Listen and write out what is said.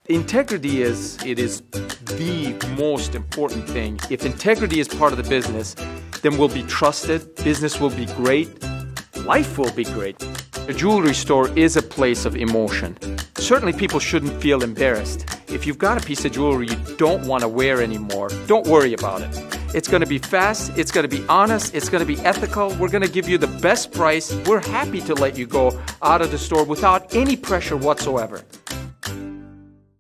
Integrity is the most important thing. If integrity is part of the business, then we'll be trusted, business will be great, life will be great. A jewelry store is a place of emotion. Certainly people shouldn't feel embarrassed. If you've got a piece of jewelry you don't want to wear anymore, don't worry about it. It's going to be fast, it's going to be honest, it's going to be ethical, we're going to give you the best price. We're happy to let you go out of the store without any pressure whatsoever.